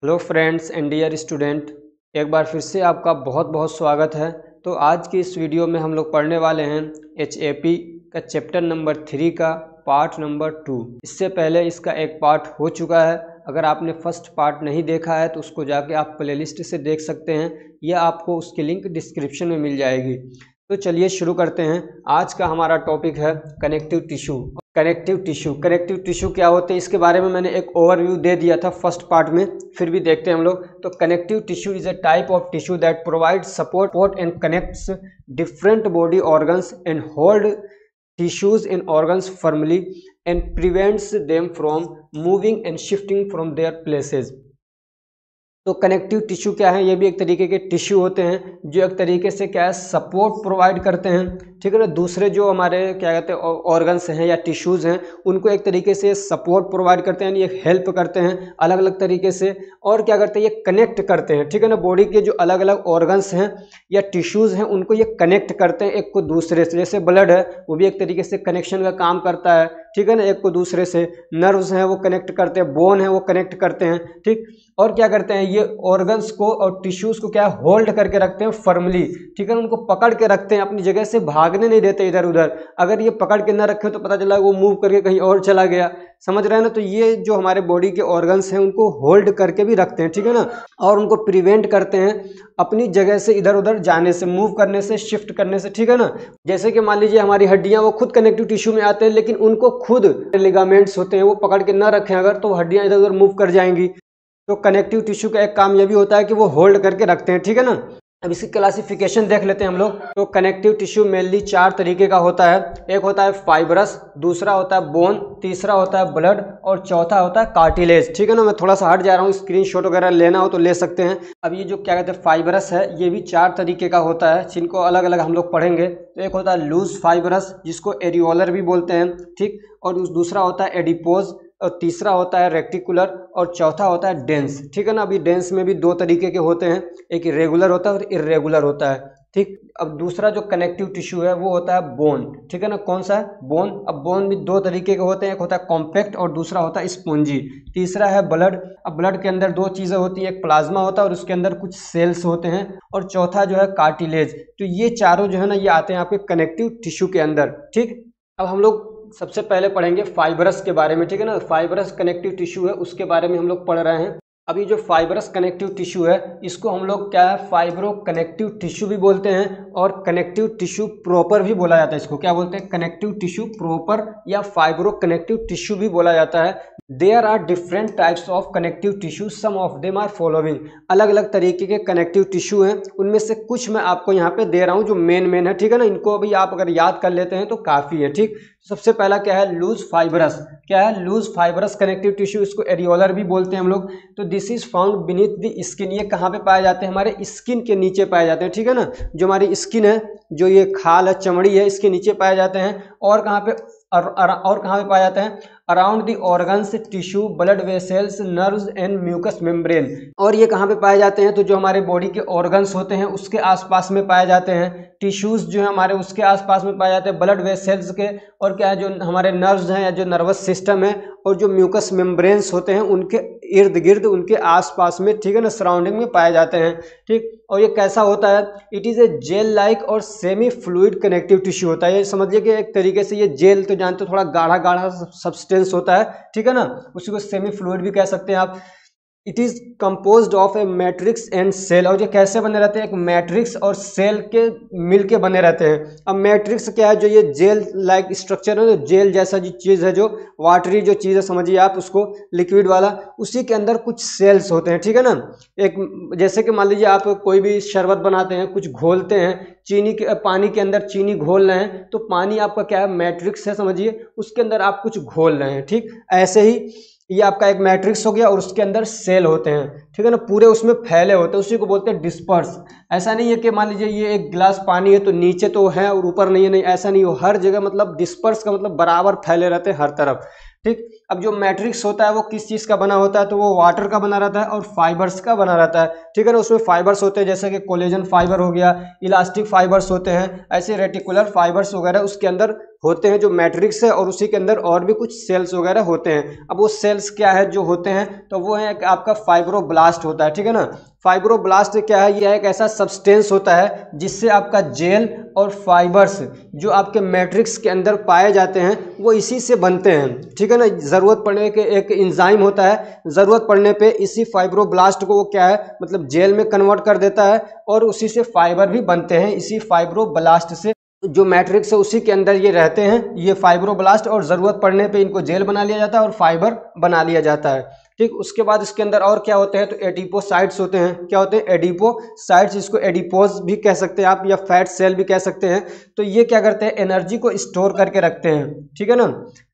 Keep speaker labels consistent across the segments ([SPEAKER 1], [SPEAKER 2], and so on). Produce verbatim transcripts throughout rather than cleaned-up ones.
[SPEAKER 1] Hello friends and dear student, एक बार फिर से आपका बहुत बहुत स्वागत है। तो आज की इस वीडियो में हम लोग पढ़ने वाले हैं एच ए पी का चैप्टर नंबर थ्री का पार्ट नंबर टू। इससे पहले इसका एक पार्ट हो चुका है। अगर आपने फर्स्ट पार्ट नहीं देखा है तो उसको जाके आप प्लेलिस्ट से देख सकते हैं या आपको उसकी लिंक डिस्क्रिप्शन में मिल जाएगी। तो चलिए शुरू करते हैं। आज का हमारा टॉपिक है connective tissue. Connective tissue connective tissue क्या होते हैं इसके बारे में मैंने एक ओवरव्यू दे दिया था फर्स्ट पार्ट में, फिर भी देखते हैं हम लोग। तो connective tissue is a type of tissue that provide support and connects different body organs and hold tissues in organs firmly and prevents them from moving and shifting from their places। तो connective tissue क्या है? ये भी एक तरीके के tissue होते हैं जो एक तरीके से क्या है सपोर्ट प्रोवाइड करते हैं, ठीक है ना। दूसरे जो हमारे क्या कहते हैं ऑर्गन्स हैं या टिश्यूज़ हैं उनको एक तरीके से सपोर्ट प्रोवाइड करते हैं, ये हेल्प करते हैं अलग अलग तरीके से। और क्या करते हैं? ये कनेक्ट करते हैं, ठीक है ना। बॉडी के जो अलग अलग ऑर्गन्स हैं या टिश्यूज़ हैं उनको ये कनेक्ट करते हैं एक को दूसरे से। जैसे ब्लड है वो भी एक तरीके से कनेक्शन का काम करता है, ठीक है ना, एक को दूसरे से। नर्व्स हैं वो कनेक्ट करते हैं, बोन है वो कनेक्ट करते हैं, ठीक। और क्या करते हैं? ये ऑर्गन्स को और टिश्यूज को क्या होल्ड करके रखते हैं फर्मली, ठीक है ना। उनको पकड़ के रखते हैं, अपनी जगह से भागने नहीं देते इधर उधर। अगर ये पकड़ के ना रखे तो पता चला वो मूव करके कहीं और चला गया, समझ रहे हैं ना। तो ये जो हमारे बॉडी के ऑर्गन्स हैं उनको होल्ड करके भी रखते हैं, ठीक है ना। और उनको प्रिवेंट करते हैं अपनी जगह से इधर उधर जाने से, मूव करने से, शिफ्ट करने से, ठीक है ना। जैसे कि मान लीजिए हमारी हड्डियां वो खुद कनेक्टिव टिश्यू में आते हैं, लेकिन उनको खुद लिगामेंट्स होते हैं वो पकड़ के ना रखें अगर, तो हड्डियां इधर उधर मूव कर जाएंगी। तो कनेक्टिव टिश्यू का एक काम यह भी होता है कि वो होल्ड करके रखते हैं, ठीक है ना। अब इसकी क्लासिफिकेशन देख लेते हैं हम लोग। तो कनेक्टिव टिश्यू मेनली चार तरीके का होता है। एक होता है फाइबरस, दूसरा होता है बोन, तीसरा होता है ब्लड और चौथा होता है कार्टिलेज, ठीक है ना। मैं थोड़ा सा हट जा रहा हूँ, स्क्रीनशॉट वगैरह लेना हो तो ले सकते हैं। अब ये जो क्या कहते हैं फाइबरस है ये भी चार तरीके का होता है जिनको अलग अलग हम लोग पढ़ेंगे। तो एक होता है लूज फाइबरस जिसको एरियोलर भी बोलते हैं, ठीक। और दूसरा होता है एडिपोज और तीसरा होता है रेक्टिकुलर और चौथा होता है डेंस, ठीक है ना। अभी डेंस में भी दो तरीके के होते हैं, एक रेगुलर होता है और इर्रेगुलर होता है, ठीक। अब दूसरा जो कनेक्टिव टिश्यू है वो होता है बोन, ठीक है ना। कौन सा है? बोन। अब बोन भी दो तरीके के होते हैं, एक होता है कॉम्पैक्ट और दूसरा होता है स्पॉन्जी। तीसरा है ब्लड। अब ब्लड के अंदर दो चीज़ें होती हैं, एक प्लाज्मा होता है और उसके अंदर कुछ सेल्स होते हैं, और चौथा जो है कार्टिलेज। तो ये चारों जो है ना ये आते हैं आपके कनेक्टिव टिश्यू के अंदर, ठीक। अब हम लोग सबसे पहले पढ़ेंगे फाइबरस के बारे में, ठीक है ना। फाइबरस कनेक्टिव टिश्यू है उसके बारे में हम लोग पढ़ रहे हैं। अभी जो फाइबरस कनेक्टिव टिश्यू है इसको हम लोग क्या है फाइब्रो कनेक्टिव टिश्यू भी बोलते हैं और कनेक्टिव टिश्यू प्रॉपर भी बोला जाता है। इसको क्या बोलते हैं? कनेक्टिव टिश्यू प्रॉपर या फाइब्रो कनेक्टिव टिश्यू भी बोला जाता है। There are different types of connective tissue, some of them are following. अलग अलग तरीके के कनेक्टिव टिश्यू हैं, उनमें से कुछ मैं आपको यहाँ पे दे रहा हूँ जो मेन मेन है, ठीक है ना। इनको अभी आप अगर याद कर लेते हैं तो काफ़ी है, ठीक। सबसे पहला क्या है? Loose fibrous. क्या है? लूज फाइबरस कनेक्टिव टिश्यू, इसको एरियोलर भी बोलते हैं हम लोग। तो this is found beneath the skin. ये कहाँ पे पाए जाते हैं? हमारे स्किन के नीचे पाए जाते हैं, ठीक है ना। जो हमारी स्किन है, जो ये खाल है, चमड़ी है, इसके नीचे पाए जाते हैं। और कहाँ पे और, और कहाँ पे पाए जाते हैं? Around the organs, tissue, blood vessels, nerves and mucus membrane. और ये कहाँ पे पाए जाते हैं? तो जो हमारे बॉडी के ऑर्गन्स होते हैं उसके आसपास में पाए जाते हैं। टिश्यूज जो है हमारे उसके आसपास में पाए जाते हैं, ब्लड वेसल्स के। और क्या है जो हमारे नर्व्स हैं या जो नर्वस सिस्टम है और जो म्यूकस मेम्ब्रेन्स होते हैं उनके इर्द गिर्द, उनके आसपास में, ठीक है ना, सराउंडिंग में पाए जाते हैं, ठीक। और ये कैसा होता है? It is a gel like और सेमी फ्लूइड कनेक्टिव टिश्यू होता है। ये समझिए कि एक तरीके से ये जेल तो जानते हो थोड़ा गाढ़ा गाढ़ा सब्सटेंस होता है, ठीक है ना। उसी को सेमी फ्लूइड भी कह सकते हैं आप। It is composed of a matrix and cell. और ये कैसे बने रहते हैं? एक मैट्रिक्स और सेल के मिल के बने रहते हैं। अब मैट्रिक्स क्या है? जो ये जेल लाइक स्ट्रक्चर है, जेल जैसा जो चीज़ है, जो वाटरी जो चीज़ है, समझिए आप उसको, लिक्विड वाला, उसी के अंदर कुछ सेल्स होते हैं, ठीक है ना। एक जैसे कि मान लीजिए आप कोई भी शरबत बनाते हैं, कुछ घोलते हैं, चीनी के पानी के अंदर चीनी घोल रहे हैं, तो पानी आपका क्या है? मैट्रिक्स है, समझिए, उसके अंदर आप कुछ घोल रहे हैं, ठीक। ऐसे ही ये आपका एक मैट्रिक्स हो गया और उसके अंदर सेल होते हैं, ठीक है ना, पूरे उसमें फैले होते हैं, उसी को बोलते हैं डिस्पर्स। ऐसा नहीं है कि मान लीजिए ये एक गिलास पानी है तो नीचे तो है और ऊपर नहीं है, नहीं, ऐसा नहीं हो। हर जगह मतलब डिस्पर्स का मतलब बराबर फैले रहते हैं हर तरफ, ठीक। अब जो मैट्रिक्स होता है वो किस चीज़ का बना होता है, तो वो वाटर का बना रहता है और फाइबर्स का बना रहता है, ठीक है ना। उसमें फाइबर्स होते हैं जैसे कि कोलेजन फाइबर हो गया, इलास्टिक फाइबर्स होते हैं, ऐसे रेटिकुलर फाइबर्स वगैरह उसके अंदर होते हैं जो मैट्रिक्स है, और उसी के अंदर और भी कुछ सेल्स वगैरह होते हैं। अब वो सेल्स क्या है जो होते हैं, तो वो है आपका फाइब्रोब्लास्ट होता है, ठीक है ना। फाइब्रोब्लास्ट क्या है, ये एक ऐसा सब्सटेंस होता है जिससे आपका जेल और फाइबर्स जो आपके मैट्रिक्स के अंदर पाए जाते हैं वो इसी से बनते हैं, ठीक है ना। ज़रूरत पड़ने के एक एंजाइम होता है, ज़रूरत पड़ने पे इसी फाइब्रोब्लास्ट को वो क्या है मतलब जेल में कन्वर्ट कर देता है, और उसी से फाइबर भी बनते हैं इसी फाइब्रोब्लास्ट से। जो मैट्रिक्स है उसी के अंदर ये रहते हैं ये फाइब्रोब्लास्ट, और ज़रूरत पड़ने पे इनको जेल बना लिया जाता है और फाइबर बना लिया जाता है, ठीक। उसके बाद इसके अंदर और क्या होते हैं, तो एडिपोसाइट्स होते हैं। क्या होते हैं, एडिपोसाइट्स, इसको एडिपोज भी कह सकते हैं आप, या फैट सेल भी कह सकते हैं। तो ये क्या करते हैं, एनर्जी को स्टोर करके रखते हैं, ठीक है ना।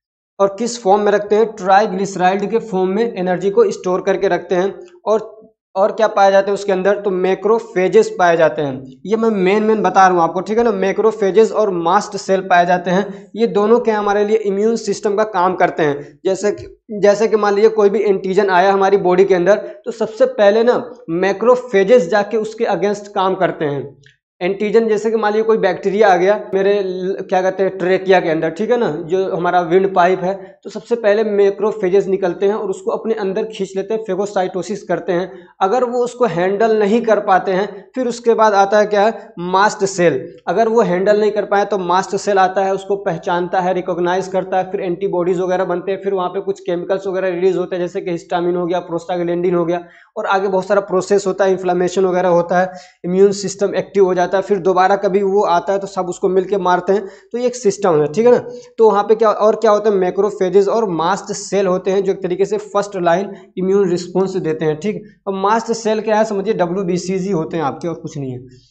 [SPEAKER 1] और किस फॉर्म में रखते हैं, ट्राइग्लिसराइड के फॉर्म में एनर्जी को स्टोर करके रखते हैं। और और क्या पाए जाते हैं उसके अंदर, तो मैक्रोफेजेस पाए जाते हैं। ये मैं मेन मेन बता रहा हूँ आपको, ठीक है ना। मैक्रोफेजेस और मास्ट सेल पाए जाते हैं। ये दोनों क्या हमारे लिए इम्यून सिस्टम का काम करते हैं। जैसे कि जैसे कि मान लीजिए कोई भी एंटीजन आया हमारी बॉडी के अंदर, तो सबसे पहले ना मैक्रोफेजेस जाके उसके अगेंस्ट काम करते हैं। एंटीजन जैसे कि मान लीजिए कोई बैक्टीरिया आ गया मेरे क्या कहते हैं ट्रेकिया के अंदर, ठीक है ना, जो हमारा विंड पाइप है, तो सबसे पहले मैक्रोफेजेस निकलते हैं और उसको अपने अंदर खींच लेते हैं, फेगोसाइटोसिस करते हैं। अगर वो उसको हैंडल नहीं कर पाते हैं, फिर उसके बाद आता है क्या है, मास्ट सेल। अगर वो हैंडल नहीं कर पाए तो मास्ट सेल आता है, उसको पहचानता है, रिकॉग्नाइज करता है, फिर एंटीबॉडीज वगैरह बनते हैं, फिर वहाँ पे कुछ केमिकल्स वगैरह रिलीज होते हैं जैसे कि हिस्टामिन हो गया, प्रोस्टाग्लैंडिन हो गया, और आगे बहुत सारा प्रोसेस होता है, इन्फ्लेमेशन वगैरह होता है, इम्यून सिस्टम एक्टिव हो जाता है, फिर दोबारा कभी वो आता है तो सब उसको मिलके मारते हैं। तो ये एक सिस्टम है, ठीक है ना। तो वहाँ पे क्या और क्या होता है, मैक्रोफेजेस और मास्ट सेल होते हैं जो एक तरीके से फर्स्ट लाइन इम्यून रिस्पॉन्स देते हैं, ठीक। अब मास्ट सेल क्या है समझिए, डब्ल्यू बी सी जी होते हैं आपके, और कुछ नहीं है।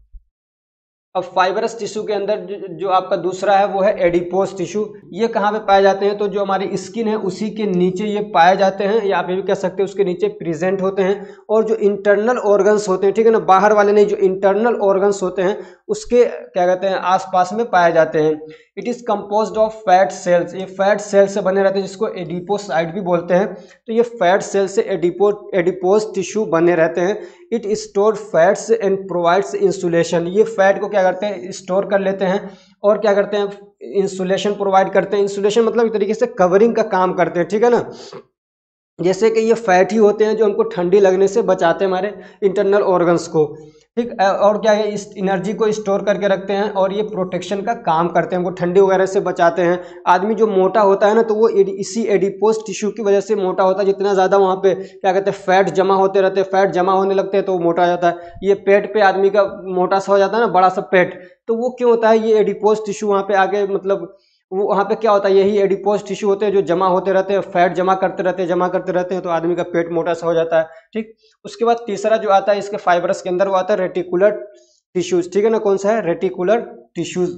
[SPEAKER 1] अब फाइबरस टिश्यू के अंदर जो, जो आपका दूसरा है वो है एडिपोज टिश्यू। ये कहाँ पे पाए जाते हैं, तो जो हमारी स्किन है उसी के नीचे ये पाए जाते हैं, या आप ये भी कह सकते हैं उसके नीचे प्रेजेंट होते हैं। और जो इंटरनल ऑर्गन्स होते हैं, ठीक है ना, बाहर वाले नहीं, जो इंटरनल ऑर्गन्स होते हैं उसके क्या कहते हैं आसपास में पाए जाते हैं। It is composed of fat cells, ये फैट सेल से बने रहते हैं जिसको एडिपोसाइट भी बोलते हैं। तो ये फैट सेल से एडिपो एडिपोज टिश्यू बने रहते हैं। It store fats and provides insulation, ये फैट को क्या करते हैं स्टोर कर लेते हैं, और क्या करते हैं इंसुलेशन प्रोवाइड करते हैं। इंसुलेशन मतलब एक तरीके से कवरिंग का काम करते हैं, ठीक है ना। जैसे कि ये फैट ही होते हैं जो हमको ठंडी लगने से बचाते हैं हमारे इंटरनल ऑर्गन्स को, ठीक। और क्या है इस एनर्जी को स्टोर करके रखते हैं, और ये प्रोटेक्शन का काम करते हैं, हमको ठंडी वगैरह से बचाते हैं। आदमी जो मोटा होता है ना, तो वो इसी एडिपोज टिश्यू की वजह से मोटा होता है। जितना ज़्यादा वहाँ पे क्या कहते हैं फैट जमा होते रहते हैं, फैट जमा होने लगते हैं तो वो मोटा हो जाता है। ये पेट पे आदमी का मोटा सा हो जाता है ना, बड़ा सा पेट, तो वो क्यों होता है, ये एडिपोज टिश्यू वहाँ पे आगे मतलब वो वहाँ पे क्या होता है, यही एडिपोज टिश्यू होते हैं जो जमा होते रहते हैं, फैट जमा करते रहते हैं जमा करते रहते हैं, तो आदमी का पेट मोटा सा हो जाता है, ठीक। उसके बाद तीसरा जो आता है इसके फाइबरस के अंदर वो आता है रेटिकुलर टिश्यूज, ठीक है ना। कौन सा है, reticular tissues.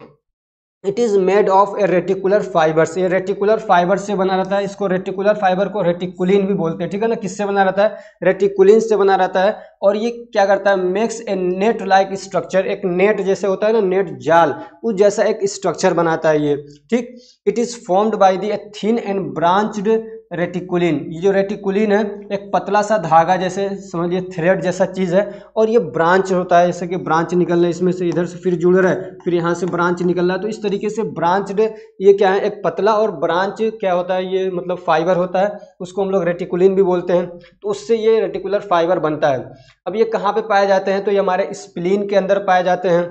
[SPEAKER 1] It is made of a reticular fibres, ये रेटिकुलर फाइबर से बना रहता है। इसको रेटिकुलर फाइबर को रेटिकुलिन भी बोलते हैं, ठीक है ना। किससे बना रहता है, रेटिकुलिन से बना रहता है। और ये क्या करता है, makes a net like structure, एक नेट जैसे होता है ना, नेट जाल, उस जैसा एक स्ट्रक्चर बनाता है ये, ठीक। It is formed by the thin and branched reticulin, ये जो रेटिकुलिन है एक पतला सा धागा जैसे समझिए थ्रेड जैसा चीज़ है, और ये ब्रांच होता है, जैसे कि ब्रांच निकल रहा है इसमें से, इधर से फिर जुड़ रहा है, फिर यहाँ से ब्रांच निकल रहा है। तो इस तरीके से ब्रांच्ड ये क्या है, एक पतला और ब्रांच क्या होता है, ये मतलब फाइबर होता है, उसको हम लोग रेटिकुलिन भी बोलते हैं। तो उससे ये रेटिकुलर फाइबर बनता है। अब ये कहाँ पे पाए जाते हैं, तो ये हमारे स्प्लीन के अंदर पाए जाते हैं।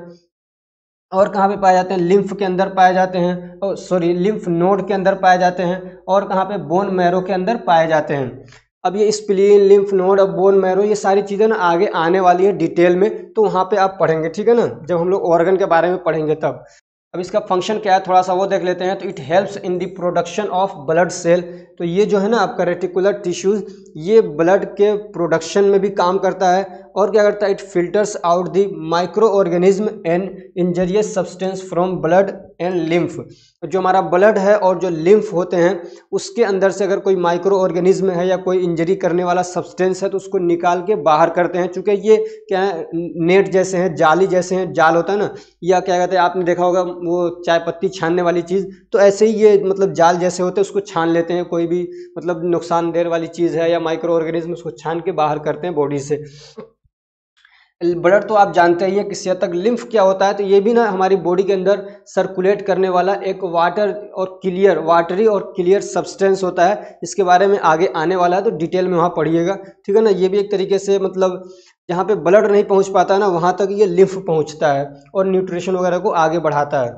[SPEAKER 1] और कहाँ पे पाए जाते हैं, लिम्फ के अंदर पाए जाते हैं, और सॉरी लिम्फ नोड के अंदर पाए जाते हैं। और कहाँ पे, बोन मैरो के अंदर पाए जाते हैं। अब ये स्प्लीन, लिम्फ नोड और बोन मैरो ये सारी चीज़ें ना आगे आने वाली है डिटेल में, तो वहाँ पे आप पढ़ेंगे, ठीक है ना, जब हम लोग ऑर्गन के बारे में पढ़ेंगे तब। अब इसका फंक्शन क्या है थोड़ा सा वो देख लेते हैं। तो it helps in the production of blood cell, तो ये जो है ना आपका रेटिकुलर टिश्यूज, ये ब्लड के प्रोडक्शन में भी काम करता है और क्या करता है, it filters out the micro organism and injurious substance from blood and lymph. जो हमारा ब्लड है और जो लिम्फ होते हैं उसके अंदर से अगर कोई माइक्रो ऑर्गेनिज्म है या कोई इंजरी करने वाला सब्सटेंस है तो उसको निकाल के बाहर करते हैं। चूँकि ये क्या है, नेट जैसे हैं, जाली जैसे हैं, जाल होता है ना, या क्या कहते हैं, आपने देखा होगा वो चाय पत्ती छानने वाली चीज़, तो ऐसे ही ये मतलब जाल जैसे होते हैं, उसको छान लेते हैं। कोई भी मतलब नुकसानदेह वाली चीज़ है या माइक्रो ऑर्गेनिज्म, उसको छान के बाहर करते हैं बॉडी से। ब्लड तो आप जानते ही है किस हद तक। लिम्फ क्या होता है, तो ये भी ना हमारी बॉडी के अंदर सर्कुलेट करने वाला एक वाटर और क्लियर, वाटरी और क्लियर सब्सटेंस होता है। इसके बारे में आगे आने वाला है तो डिटेल में वहाँ पढ़िएगा, ठीक है ना। ये भी एक तरीके से मतलब जहाँ पे ब्लड नहीं पहुँच पाता ना वहाँ तक ये लिम्फ पहुँचता है और न्यूट्रिशन वगैरह को आगे बढ़ाता है।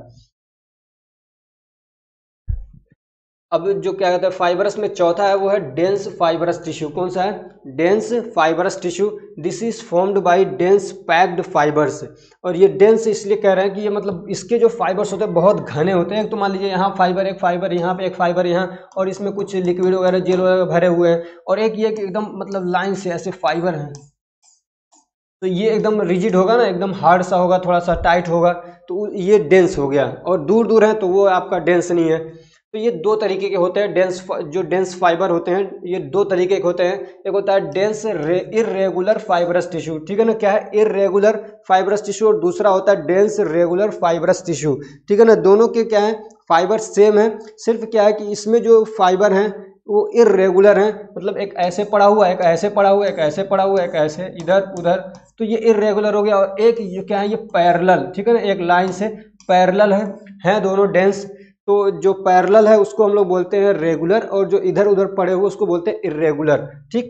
[SPEAKER 1] अब जो क्या कहते हैं फाइबरस में चौथा है वो है डेंस फाइबरस टिश्यू। कौन सा है? Dense fibrous tissue. This is formed by dense packed fibres. और ये डेंस इसलिए कह रहे हैं कि ये मतलब इसके जो फाइबर्स होते हैं बहुत घने होते हैं। तो मान लीजिए यहाँ फाइबर, एक फाइबर यहाँ पे, एक फाइबर यहाँ, और इसमें कुछ लिक्विड वगैरह जेल वगैरह भरे हुए हैं, और एक ये एकदम मतलब लाइन से ऐसे फाइबर हैं, तो ये एकदम रिजिड होगा ना, एकदम हार्ड सा होगा, थोड़ा सा टाइट होगा, तो ये डेंस हो गया। और दूर दूर है तो वो आपका डेंस नहीं है। तो ये दो तरीके के होते हैं डेंस, जो डेंस फाइबर होते हैं ये दो तरीके के होते हैं। एक होता है डेंस इर्रेगुलर फाइबरस टिश्यू, ठीक है ना, क्या है, इर्रेगुलर फाइबरस टिश्यू, और दूसरा होता है डेंस रेगुलर फाइबरस टिश्यू, ठीक है ना। दोनों के क्या है, फाइबर सेम है, सिर्फ क्या है कि इसमें जो फाइबर हैं वो इर्रेगुलर हैं, मतलब एक ऐसे पड़ा हुआ, एक ऐसे पड़ा हुआ, एक ऐसे पड़ा हुआ, एक ऐसे इधर उधर, तो ये इर्रेगुलर हो गया। और एक ये क्या है, ये पैरेलल, ठीक है ना, एक लाइन से पैरेलल है, हैं दोनों डेंस। तो जो पैरेलल है उसको हम लोग बोलते हैं रेगुलर, और जो इधर उधर पड़े हुए उसको बोलते हैं इर्रेगुलर, ठीक।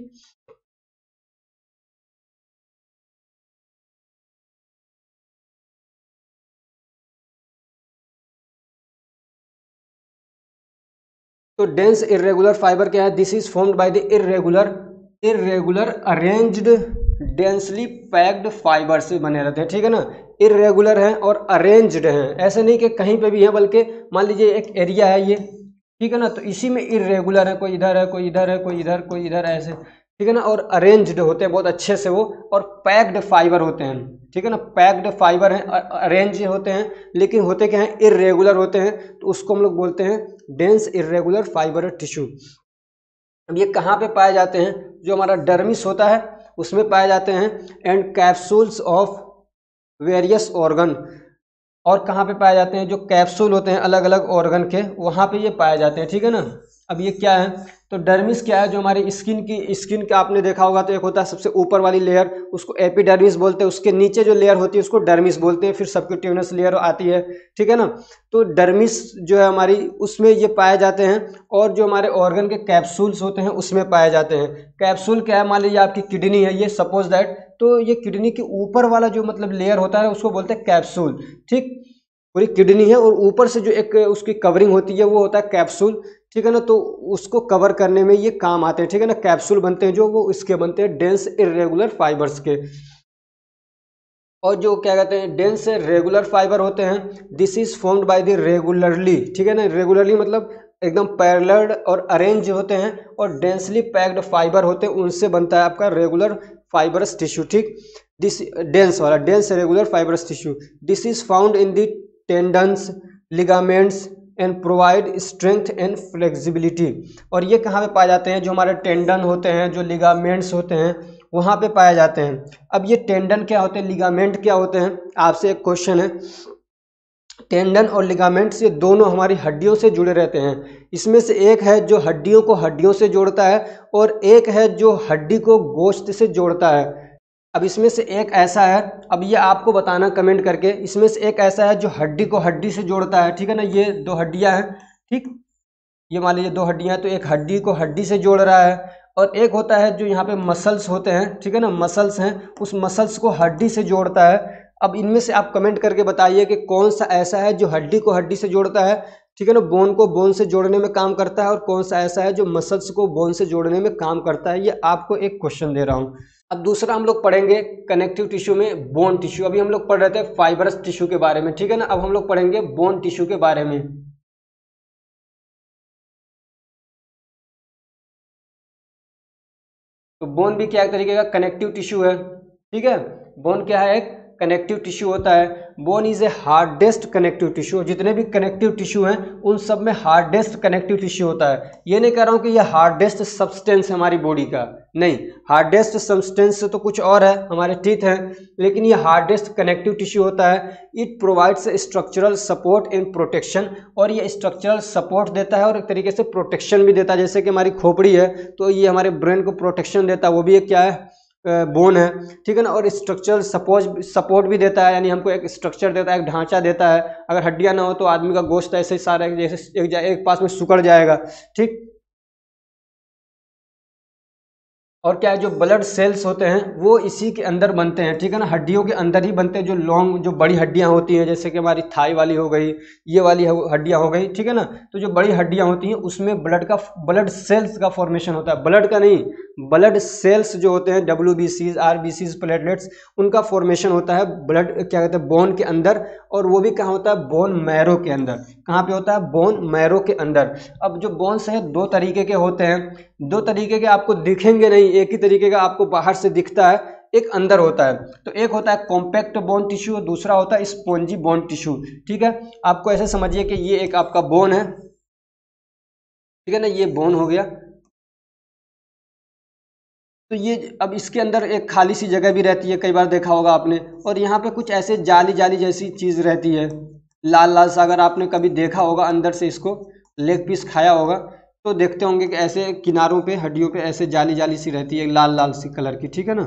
[SPEAKER 1] तो डेंस इर्रेगुलर फाइबर क्या है, this is formed by the irregular irregular arranged densely packed fibre से बने रहते हैं, ठीक है ना। इर्रेगुलर हैं और अरेंज्ड हैं, ऐसे नहीं कि कहीं पे भी है, बल्कि मान लीजिए एक एरिया है ये, ठीक है ना, तो इसी में इर्रेगुलर है, कोई इधर है, कोई इधर है, कोई इधर, कोई इधर, ऐसे, ठीक है ना। और अरेंज्ड होते हैं बहुत अच्छे से वो, और पैक्ड फाइबर होते हैं, ठीक है ना। पैक्ड फाइबर हैं, अरेंज होते हैं, लेकिन होते क्या हैं, इर्रेगुलर होते हैं, तो उसको हम लोग बोलते हैं डेंस इर्रेगुलर फाइबर टिश्यू। अब ये कहाँ पे पाए जाते हैं, जो हमारा डर्मिस होता है उसमें पाए जाते हैं, and capsules of various organ. और कहाँ पे पाए जाते हैं, जो कैप्सूल होते हैं अलग अलग ऑर्गन के, वहाँ पे ये पाए जाते हैं, ठीक है ना। अब ये क्या है, तो डर्मिस क्या है, जो हमारी स्किन की स्किन का आपने देखा होगा, तो एक होता है सबसे ऊपर वाली लेयर, उसको एपिडर्मिस बोलते हैं, उसके नीचे जो लेयर होती है उसको डर्मिस बोलते हैं, फिर सबक्यूटेनियस लेयर आती है, ठीक है ना। तो डर्मिस जो है हमारी, उसमें ये पाए जाते हैं, और जो हमारे ऑर्गन के कैप्सूल्स होते हैं उसमें पाए जाते हैं। कैप्सूल क्या है, मान लीजिए आपकी किडनी है ये, सपोज दैट, तो ये किडनी के ऊपर वाला जो मतलब लेयर होता है उसको बोलते हैं कैप्सूल, ठीक। पूरी किडनी है और ऊपर से जो एक उसकी कवरिंग होती है वो होता है कैप्सूल, ठीक है ना। तो उसको कवर करने में ये काम आते हैं, ठीक है ना। कैप्सूल बनते हैं जो, वो इसके बनते हैं डेंस इर्रेगुलर फाइबर्स के। और जो क्या कहते हैं डेंस रेगुलर फाइबर होते हैं, this is formed by the regularly, ठीक है ना। रेगुलरली मतलब एकदम पैरेलल और अरेंज होते हैं, और डेंसली पैक्ड फाइबर होते हैं, उनसे बनता है आपका रेगुलर फाइबरस टिश्यू, ठीक। दिस डेंस वाला, dense regular fibrous tissue, this is found in the tendons, ligaments and provide strength and flexibility. और ये कहाँ पे पाए जाते हैं, जो हमारे टेंडन होते हैं, जो लिगामेंट्स होते हैं, वहाँ पे पाए जाते हैं। अब ये टेंडन क्या होते हैं, लिगामेंट क्या होते हैं, आपसे एक क्वेश्चन है। टेंडन और लिगामेंट्स ये दोनों हमारी हड्डियों से जुड़े रहते हैं। इसमें से एक है जो हड्डियों को हड्डियों से जोड़ता है, और एक है जो हड्डी को गोश्त से जोड़ता है। अब इसमें से एक ऐसा है, अब ये आपको बताना कमेंट करके, इसमें से एक ऐसा है जो हड्डी को हड्डी से जोड़ता है, ठीक है ना। ये दो हड्डियां हैं, ठीक, ये मान लीजिए दो हड्डियां, तो एक हड्डी को हड्डी से जोड़ रहा है, और एक होता है जो यहाँ पे मसल्स होते हैं, ठीक है ना, मसल्स हैं, उस मसल्स को हड्डी से जोड़ता है। अब इनमें से आप कमेंट करके बताइए कि कौन सा ऐसा है जो हड्डी को हड्डी से जोड़ता है, ठीक है ना, बोन को बोन से जोड़ने में काम करता है, और कौन सा ऐसा है जो मसल्स को बोन से जोड़ने में काम करता है। ये आपको एक क्वेश्चन दे रहा हूँ। अब दूसरा हम लोग पढ़ेंगे कनेक्टिव टिश्यू में बोन टिश्यू। अभी हम लोग पढ़ रहे थे फाइबरस टिश्यू के बारे में, ठीक है ना। अब हम लोग पढ़ेंगे बोन टिश्यू के बारे में। तो बोन भी क्या एक तरीके का कनेक्टिव टिश्यू है, ठीक है। बोन क्या है, एक कनेक्टिव टिश्यू होता है। Bone is a hardest connective tissue. जितने भी कनेक्टिव टिश्यू हैं उन सब में हार्डेस्ट कनेक्टिव टिश्यू होता है। ये नहीं कह रहा हूँ कि ये हार्डेस्ट सब्सटेंस है हमारी बॉडी का, नहीं, हार्डेस्ट सब्सटेंस तो कुछ और है, हमारे टीथ हैं, लेकिन ये हार्डेस्ट कनेक्टिव टिश्यू होता है। It provides structural support in protection, और ये स्ट्रक्चरल सपोर्ट देता है और एक तरीके से प्रोटेक्शन भी देता है। जैसे कि हमारी खोपड़ी है तो ये हमारे ब्रेन को प्रोटेक्शन देता है, वो भी एक क्या है, बोन है, ठीक है ना। और स्ट्रक्चरल सपोर्ट सपोर्ट भी देता है, यानी हमको एक स्ट्रक्चर देता है, एक ढांचा देता है। अगर हड्डियां ना हो तो आदमी का गोश्त ऐसे सारा जैसे एक, एक पास में सिकुड़ जाएगा, ठीक। और क्या है, जो ब्लड सेल्स होते हैं वो इसी के अंदर बनते हैं, ठीक है ना, हड्डियों के अंदर ही बनते हैं। जो लॉन्ग जो बड़ी हड्डियां होती हैं, जैसे कि हमारी थाई वाली हो गई, ये वाली हड्डियां हो गई, ठीक है ना। तो जो बड़ी हड्डियां होती हैं उसमें ब्लड का ब्लड सेल्स का फॉर्मेशन होता है, ब्लड का नहीं, ब्लड सेल्स जो होते हैं, W B Cs, R B Cs, platelets, उनका फॉर्मेशन होता है ब्लड क्या कहते हैं, बोन के अंदर। और वो भी कहाँ होता है, बोन मैरो के अंदर। कहाँ पे होता है, बोन मैरो के अंदर। अब जो बोन्स हैं दो तरीके के होते हैं, दो तरीके के आपको दिखेंगे नहीं, एक ही तरीके का आपको बाहर से दिखता है, एक अंदर होता है। तो एक होता है कॉम्पैक्ट बोन टिश्यू, दूसरा होता है स्पॉन्जी बोन टिश्यू, ठीक है। आपको ऐसे समझिए कि ये एक आपका बोन है, ठीक है ना, ये बोन हो गया। तो ये अब इसके अंदर एक खाली सी जगह भी रहती है, कई बार देखा होगा आपने, और यहाँ पे कुछ ऐसे जाली जाली जैसी चीज़ रहती है, लाल लाल सा। अगर आपने कभी देखा होगा अंदर से इसको लेग पीस खाया होगा तो देखते होंगे कि ऐसे किनारों पे, हड्डियों पे ऐसे जाली जाली सी रहती है, लाल लाल सी कलर की, ठीक है ना।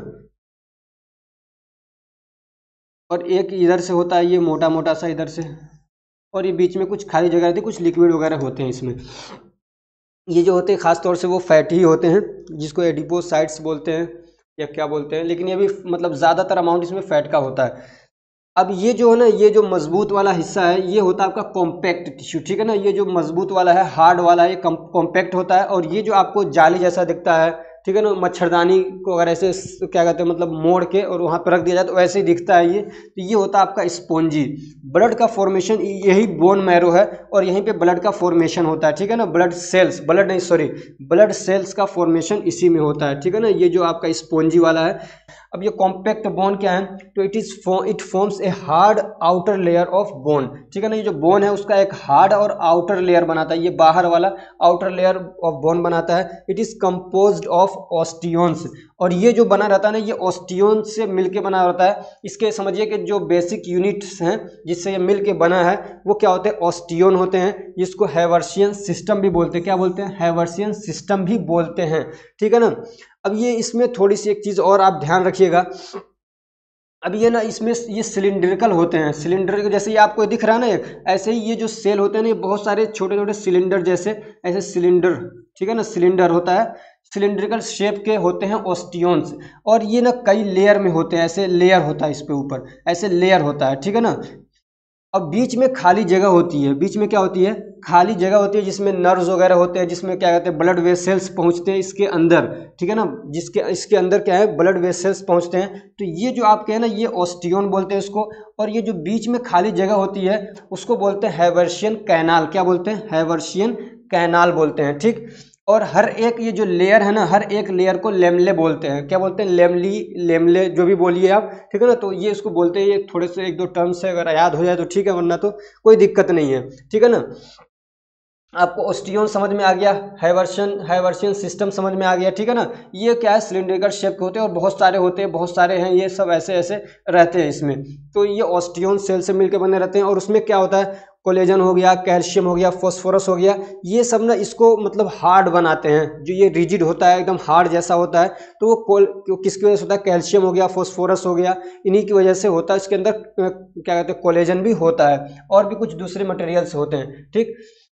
[SPEAKER 1] और एक इधर से होता है ये मोटा मोटा सा इधर से, और ये बीच में कुछ खाली जगह रहती है, कुछ लिक्विड वगैरह होते हैं इसमें। ये जो होते हैं खास तौर से वो फैट ही होते हैं, जिसको एडिपोसाइट्स बोलते हैं या क्या बोलते हैं, लेकिन ये भी मतलब ज़्यादातर अमाउंट इसमें फैट का होता है। अब ये जो है ना, ये जो मजबूत वाला हिस्सा है ये होता है आपका कॉम्पैक्ट टिश्यू, ठीक है ना। ये जो मजबूत वाला है, हार्ड वाला है, ये कॉम्पैक्ट होता है। और ये जो आपको जाली जैसा दिखता है, ठीक है ना, मच्छरदानी को अगर ऐसे क्या कहते हैं मतलब मोड़ के और वहाँ पर रख दिया जाए तो वैसे ही दिखता है ये। तो ये होता है आपका स्पॉन्जी। ब्लड का फॉर्मेशन यही बोन मैरो है, और यहीं पे ब्लड का फॉर्मेशन होता है, ठीक है ना। ब्लड सेल्स, ब्लड नहीं सॉरी ब्लड सेल्स का फॉर्मेशन इसी में होता है, ठीक है ना। ये जो आपका स्पॉन्जी वाला है। अब ये कॉम्पैक्ट बोन क्या है, तो it is it forms a hard outer layer of bone, ठीक है ना। ये जो बोन है उसका एक हार्ड और आउटर लेयर बनाता है, ये बाहर वाला आउटर लेयर ऑफ बोन बनाता है। It is composed of osteons, और ये जो बना रहता है ना, ये ऑस्टियोन से मिलके बना रहता है। इसके समझिए कि जो बेसिक यूनिट्स हैं जिससे ये मिलके बना है वो क्या होते हैं, ऑस्टियोन होते हैं, जिसको हैवर्सियन सिस्टम भी बोलते हैं। क्या बोलते हैं, हैवर्सियन सिस्टम भी बोलते हैं, ठीक है ना। अब ये इसमें थोड़ी सी एक चीज़ और आप ध्यान रखिएगा। अब ये ना इसमें ये सिलिंड्रिकल होते हैं, सिलिंडर जैसे ये आपको दिख रहा है ना, ऐसे ही ये जो सेल होते हैं ना, ये बहुत सारे छोटे छोटे सिलेंडर जैसे ऐसे सिलेंडर, ठीक है ना, सिलेंडर होता है, सिलिंड्रिकल शेप के होते हैं ऑस्टियोन्स। और ये ना कई लेयर में होते हैं, ऐसे लेयर होता है, इस पे ऊपर ऐसे लेयर होता है, ठीक है ना। अब बीच में खाली जगह होती है, बीच में क्या होती है, खाली जगह होती है, जिसमें नर्व्स वगैरह होते हैं, जिसमें क्या कहते हैं ब्लड वेसल्स पहुंचते हैं इसके अंदर, ठीक है ना। जिसके इसके अंदर क्या है, ब्लड वेसल्स पहुंचते हैं। तो ये जो आपके है ना, ये ऑस्टियोन बोलते हैं इसको। और ये जो बीच में खाली जगह होती है उसको बोलते हैं हैवर्सियन कैनाल। क्या बोलते हैं, हैवर्सियन कैनाल बोलते हैं, ठीक। और हर एक ये जो लेयर है ना, हर एक लेयर को लेमले बोलते हैं। क्या बोलते हैं, लेमली, लेमले, जो भी बोलिए आप, ठीक है ना। तो ये इसको बोलते हैं, ये थोड़े से एक दो टर्म्स से अगर याद हो जाए तो ठीक है, वरना तो कोई दिक्कत नहीं है, ठीक है ना। आपको ऑस्टियोन समझ में आ गया, हैवर्सियन हैवर्सियन सिस्टम समझ में आ गया, ठीक है ना। ये क्या है, सिलिंड्रिकल शेप के होते हैं और बहुत सारे होते हैं, बहुत सारे हैं, ये सब ऐसे ऐसे रहते हैं इसमें। तो ये ऑस्टियोन सेल से मिलकर बने रहते हैं। और उसमें क्या होता है, कोलेजन हो गया, कैल्शियम हो गया, फास्फोरस हो गया, ये सब ना इसको मतलब हार्ड बनाते हैं। जो ये रिजिड होता है, एकदम हार्ड जैसा होता है, तो वो कोल किसकी वजह से होता है, कैल्शियम हो गया, फास्फोरस हो गया, इन्हीं की वजह से होता है। इसके अंदर क्या कहते हैं, कोलेजन भी होता है, और भी कुछ दूसरे मटेरियल्स होते हैं, ठीक।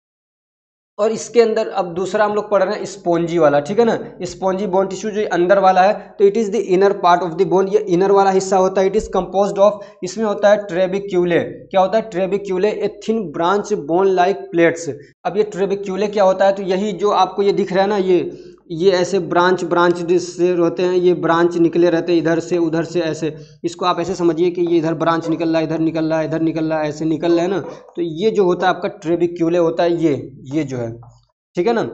[SPEAKER 1] और इसके अंदर अब दूसरा हम लोग पढ़ रहे हैं स्पॉन्जी वाला, ठीक है ना। स्पॉन्जी बोन टिश्यू जो अंदर वाला है, तो it is the inner part of the bone, ये इनर वाला हिस्सा होता है। इट इज कंपोज्ड ऑफ, इसमें होता है ट्रेबिक्यूले। क्या होता है, trabeculae, a thin branch bone like plates. अब ये ट्रेबिक्यूले क्या होता है, तो यही जो आपको ये दिख रहा है ना, ये ये ऐसे ब्रांच ब्रांच से होते हैं, ये ब्रांच निकले रहते हैं इधर से उधर से, ऐसे इसको आप ऐसे समझिए कि ये इधर ब्रांच निकल रहा है, इधर निकल रहा है, इधर निकल रहा है, ऐसे निकल रहा है ना। तो ये जो होता है आपका ट्रेबिक्यूले होता है, ये ये जो है, ठीक है ना।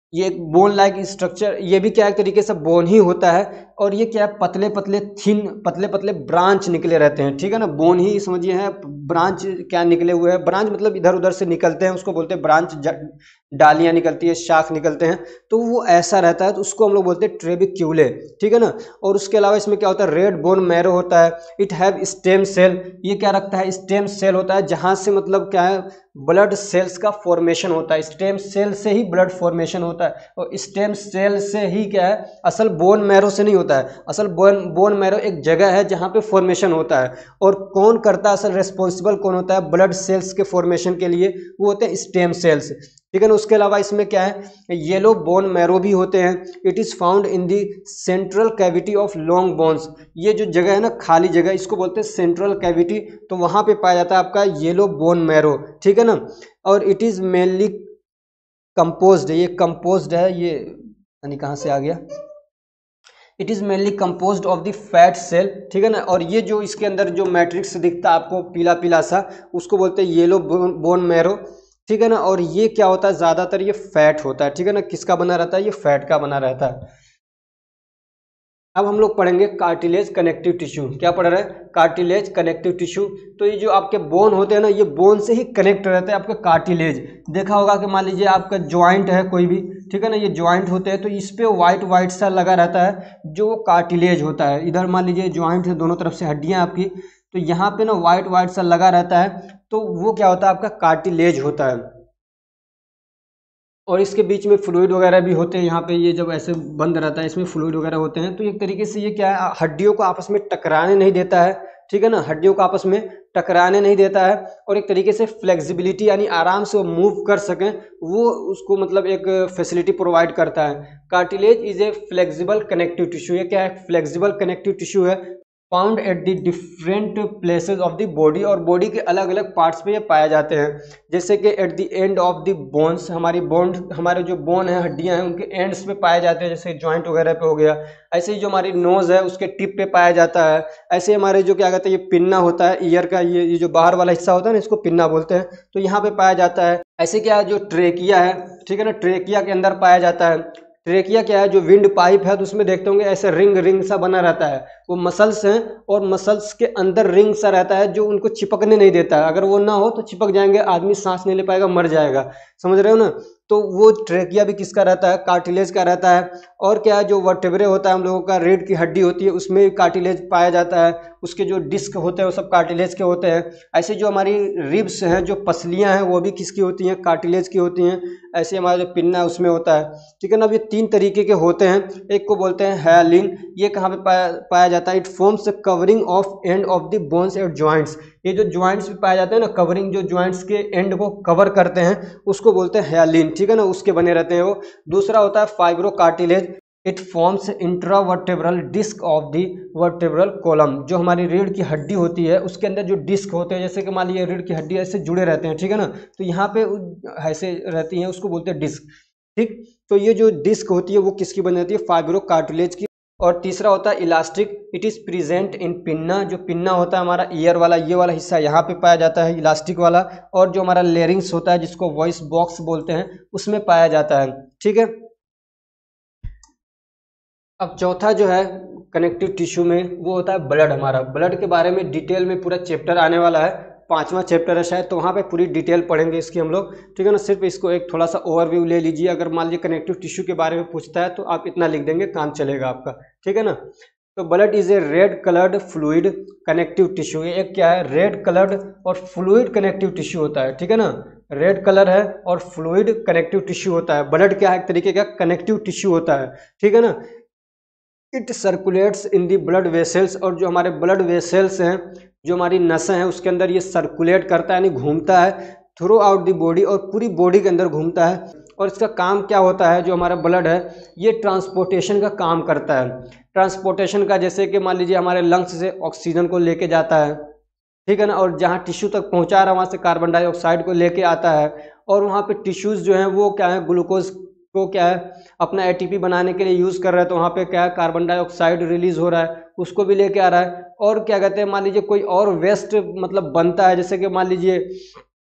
[SPEAKER 1] ये एक बोन लाइक स्ट्रक्चर, ये भी क्या एक तरीके से बोन ही होता है, और ये क्या है पतले पतले थिन पतले पतले ब्रांच निकले रहते हैं, ठीक है ना। बोन ही समझिए है, ब्रांच क्या निकले हुए हैं, ब्रांच मतलब इधर उधर से निकलते हैं, उसको बोलते हैं ब्रांच, डालियां निकलती है, शाख निकलते हैं, तो वो ऐसा रहता है, तो उसको हम लोग बोलते हैं ट्रेबिक्यूले, ठीक है ना। और उसके अलावा इसमें क्या होता है, रेड बोन मैरो होता है, इट हैव स्टेम सेल, ये क्या रखता है, स्टेम सेल होता है, जहां से मतलब क्या है ब्लड सेल्स का फॉर्मेशन होता है, स्टेम सेल से ही ब्लड फॉर्मेशन होता है, और स्टेम सेल से ही क्या है, असल बोन मैरो से नहीं होता है, असल बोन बोन मैरो एक जगह है जहाँ पे फॉर्मेशन होता है। और कौन करता है, असल रेस्पॉन्सिबल कौन होता है ब्लड सेल्स के फॉर्मेशन के लिए, वो होते हैं स्टेम सेल्स, ठीक है ना। उसके अलावा इसमें क्या है, येलो बोन मैरो भी होते हैं, it is found in the central cavity of long bones, ये जो जगह है ना खाली जगह, इसको बोलते हैं सेंट्रल कैविटी, तो वहाँ पे पाया जाता है आपका येलो बोन मैरो, ठीक है ना। और इट इज़ मेनली कंपोज्ड, ये कंपोज्ड है, ये यानी कहाँ से आ गया, it is mainly composed of the fat cell, ठीक है ना। और ये जो इसके अंदर जो मैट्रिक्स दिखता है आपको पीला पीला सा, उसको बोलते हैं येलो बोन मैरो, ठीक है ना। और ये क्या होता है, ज़्यादातर ये फैट होता है, ठीक है ना, किसका बना रहता है, ये फैट का बना रहता है। अब हम लोग पढ़ेंगे कार्टिलेज कनेक्टिव टिश्यू, क्या पढ़ रहे हैं, कार्टिलेज कनेक्टिव टिश्यू। तो ये जो आपके बोन होते हैं ना, ये बोन से ही कनेक्ट रहते हैं आपके कार्टिलेज। देखा होगा कि मान लीजिए आपका ज्वाइंट है कोई भी, ठीक है ना, ये ज्वाइंट होते हैं, तो इस पे व्हाइट व्हाइट सा लगा रहता है जो कार्टिलेज होता है। इधर मान लीजिए ज्वाइंट है, दोनों तरफ से हड्डियां आपकी, तो यहाँ पे ना व्हाइट व्हाइट सा लगा रहता है, तो वो क्या होता है, आपका कार्टिलेज होता है। और इसके बीच में फ्लूइड वगैरह भी होते हैं, यहाँ पे ये जब ऐसे बंद रहता है इसमें फ्लूइड वगैरह होते हैं, तो एक तरीके से ये क्या है, हड्डियों को आपस में टकराने नहीं देता है, ठीक है ना, हड्डियों को आपस में टकराने नहीं देता है, और एक तरीके से फ्लेक्सिबिलिटी यानी आराम से वो मूव कर सकें, वो उसको मतलब एक फैसिलिटी प्रोवाइड करता है। Cartilage is a flexible connective tissue, ये क्या है, फ्लेक्सिबल कनेक्टिव टिश्यू है, found at the different places of the body, और बॉडी के अलग अलग पार्ट्स पे ये पाए जाते हैं, जैसे कि at the end of the bones, हमारी बोन, हमारे जो बोन है, हड्डियां हैं, उनके एंड्स पे पाए जाते हैं, जैसे जॉइंट वगैरह पे हो गया। ऐसे ही जो हमारी नोज है उसके टिप पे पाया जाता है। ऐसे हमारे जो क्या कहते हैं, ये पिन्ना होता है ईयर का, ये ये जो बाहर वाला हिस्सा होता है ना, इसको पिन्ना बोलते हैं, तो यहाँ पे पाया जाता है। ऐसे क्या जो ट्रेकिया है, ठीक है ना, ट्रेकिया के अंदर पाया जाता है। ट्रेकिया क्या है, जो विंड पाइप है, तो उसमें देखते होंगे ऐसे रिंग रिंग सा बना रहता है, वो मसल्स हैं, और मसल्स के अंदर रिंग सा रहता है जो उनको चिपकने नहीं देता है, अगर वो ना हो तो चिपक जाएंगे, आदमी सांस नहीं ले पाएगा, मर जाएगा, समझ रहे हो ना। तो वो ट्रेकिया भी किसका रहता है, कार्टिलेज का रहता है। और क्या है, जो वर्टेब्रे होता है हम लोगों का, रीढ़ की हड्डी होती है, उसमें भी कार्टिलेज पाया जाता है, उसके जो डिस्क होते हैं वो सब कार्टिलेज के होते हैं। ऐसे जो हमारी रिब्स हैं, जो पसलियां हैं, वो भी किसकी होती हैं, कार्टिलेज की होती हैं। ऐसे हमारा जो पिन्ना उसमें होता है, ठीक है ना। अब ये तीन तरीके के होते हैं, एक को बोलते हैं हायलिन, ये कहाँ पे पाया पाया जाता है, it forms covering of end of the bones at joints, ये जो ज्वाइंट्स में पाए जाते हैं ना, कवरिंग, जो ज्वाइंट्स के एंड को कवर करते हैं, उसको बोलते हैं हायलिन, ठीक है ना, उसके बने रहते हैं वो। दूसरा होता है fibro cartilage, it forms intravertebral disc of the vertebral column, जो हमारी रीढ़ की हड्डी होती है उसके अंदर जो डिस्क होते हैं, जैसे कि मान लीजिए रीढ़ की हड्डी ऐसे जुड़े रहते हैं, ठीक है ना, तो यहाँ पे ऐसे रहती हैं, उसको बोलते हैं डिस्क, ठीक। तो ये जो डिस्क होती है वो किसकी बनी रहती है, फाइब्रो कार्टिलेज की। और तीसरा होता है elastic, it is present in pinna, जो पिन्ना होता है हमारा ईयर वाला, ये वाला हिस्सा यहाँ पे पाया जाता है इलास्टिक वाला। और जो हमारा लेरिंग्स होता है, जिसको वॉइस बॉक्स बोलते हैं, उसमें पाया जाता है, ठीक है। अब चौथा जो है कनेक्टिव टिश्यू में, वो होता है ब्लड। हमारा ब्लड के बारे में डिटेल में पूरा चैप्टर आने वाला है, पांचवा चैप्टर है शायद, तो वहाँ पे पूरी डिटेल पढ़ेंगे इसकी हम लोग, ठीक है ना। सिर्फ इसको एक थोड़ा सा ओवरव्यू ले लीजिए, अगर मान लीजिए कनेक्टिव टिश्यू के बारे में पूछता है तो आप इतना लिख देंगे, काम चलेगा आपका, ठीक है ना। तो blood is a red coloured fluid connective tissue, ये एक क्या है, रेड कलर्ड और फ्लूइड कनेक्टिव टिश्यू होता है, ठीक है ना। रेड कलर है और फ्लूइड कनेक्टिव टिश्यू होता है। ब्लड क्या है, एक तरीके का कनेक्टिव टिश्यू होता है, ठीक है ना। It circulates in the blood vessels, और जो हमारे ब्लड वेसल्स हैं, जो हमारी नसें हैं, उसके अंदर ये सर्कुलेट करता है, यानी घूमता है थ्रू आउट दी बॉडी, और पूरी बॉडी के अंदर घूमता है। और इसका काम क्या होता है, जो हमारा ब्लड है ये ट्रांसपोर्टेशन का काम करता है। ट्रांसपोर्टेशन का, जैसे कि मान लीजिए हमारे लंग्स से ऑक्सीजन को लेके जाता है, ठीक है ना, और जहाँ टिश्यू तक पहुँचा रहा है वहाँ से कार्बन डाइऑक्साइड को लेके आता है, और वहाँ पे टिश्यूज़ जो हैं वो क्या है, ग्लूकोज को क्या है अपना एटीपी बनाने के लिए यूज़ कर रहा है, तो वहाँ पे क्या है, कार्बन डाइऑक्साइड रिलीज हो रहा है, उसको भी लेके आ रहा है। और क्या कहते हैं, मान लीजिए कोई और वेस्ट मतलब बनता है, जैसे कि मान लीजिए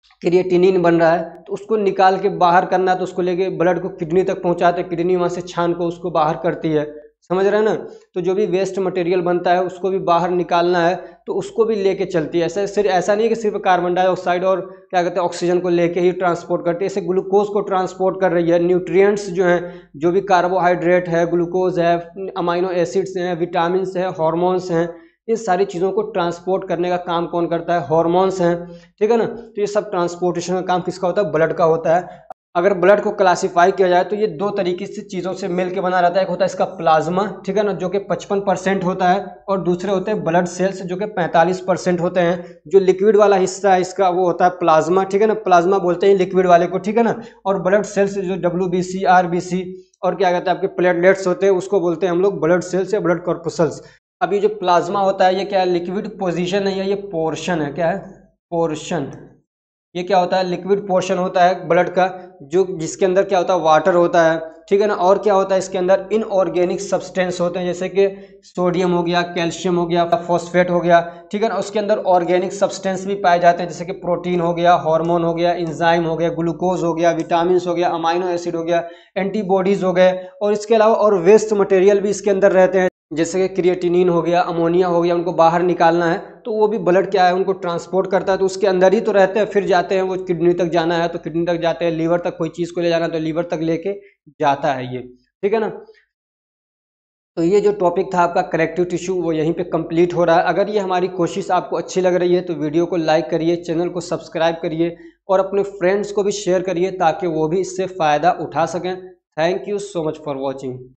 [SPEAKER 1] क्रिएटिनिन बन रहा है, तो उसको निकाल के बाहर करना है, तो उसको लेके ब्लड को किडनी तक पहुंचाते हैं, किडनी वहाँ से छान को उसको बाहर करती है, समझ रहे हैं ना। तो जो भी वेस्ट मटेरियल बनता है उसको भी बाहर निकालना है, तो उसको भी लेके चलती है। ऐसा सिर्फ ऐसा नहीं है कि सिर्फ कार्बन डाइऑक्साइड और क्या कहते हैं ऑक्सीजन को लेके ही ट्रांसपोर्ट करती है, ऐसे ग्लूकोज को ट्रांसपोर्ट कर रही है, न्यूट्रिएंट्स जो हैं, जो भी कार्बोहाइड्रेट है, ग्लूकोज है, अमाइनो एसिड्स हैं, विटामिन है, हॉर्मोन्स हैं, इन सारी चीज़ों को ट्रांसपोर्ट करने का काम कौन करता है? हॉर्मोन्स हैं, ठीक है ना। तो ये सब ट्रांसपोर्टेशन का काम किसका होता है? ब्लड का होता है। अगर ब्लड को क्लासिफाई किया जाए तो ये दो तरीके से चीज़ों से मिल के बना रहता है। एक होता है इसका प्लाज्मा, ठीक है ना, जो कि पचपन परसेंट होता है, और दूसरे होते हैं ब्लड सेल्स जो कि पैंतालीस परसेंट होते हैं। जो लिक्विड वाला हिस्सा है इसका वो होता है प्लाज्मा, ठीक है ना, प्लाज्मा बोलते हैं लिक्विड वाले को, ठीक है ना। और ब्लड सेल्स जो W B C, R B C और क्या कहते हैं आपके प्लेटलेट्स होते हैं, उसको बोलते हैं हम लोग ब्लड सेल्स या ब्लड कॉर्पसल्स। अब ये जो प्लाज्मा होता है ये क्या है? लिक्विड पोजीशन है, ये पोर्शन है, क्या है? पोर्शन। ये क्या होता है? लिक्विड पोर्शन होता है ब्लड का, जो जिसके अंदर क्या होता है? वाटर होता है, ठीक है ना। और क्या होता है इसके अंदर? इनऑर्गेनिक सब्सटेंस होते हैं, जैसे कि सोडियम हो गया, कैल्शियम हो गया, फॉस्फेट हो गया, ठीक है ना। उसके अंदर ऑर्गेनिक सब्सटेंस भी पाए जाते हैं, जैसे कि प्रोटीन हो गया, हार्मोन हो गया, एंजाइम हो गया, ग्लूकोज हो गया, विटामिन हो गया, अमाइनो एसिड हो गया, एंटीबॉडीज हो गए, और इसके अलावा और वेस्ट मटेरियल भी इसके अंदर रहते हैं, जैसे कि क्रिएटिनिन हो गया, अमोनिया हो गया। उनको बाहर निकालना है तो वो भी ब्लड क्या है? उनको ट्रांसपोर्ट करता है, तो उसके अंदर ही तो रहते हैं, फिर जाते हैं वो किडनी तक जाना है तो किडनी तक जाते हैं, लीवर तक कोई चीज़ को ले जाना है तो लीवर तक लेके जाता है ये, ठीक है ना। तो ये जो टॉपिक था आपका करेक्टिव टिश्यू वो यहीं पे कंप्लीट हो रहा है। अगर ये हमारी कोशिश आपको अच्छी लग रही है तो वीडियो को लाइक करिए, चैनल को सब्सक्राइब करिए और अपने फ्रेंड्स को भी शेयर करिए ताकि वो भी इससे फ़ायदा उठा सकें। Thank you so much for watching.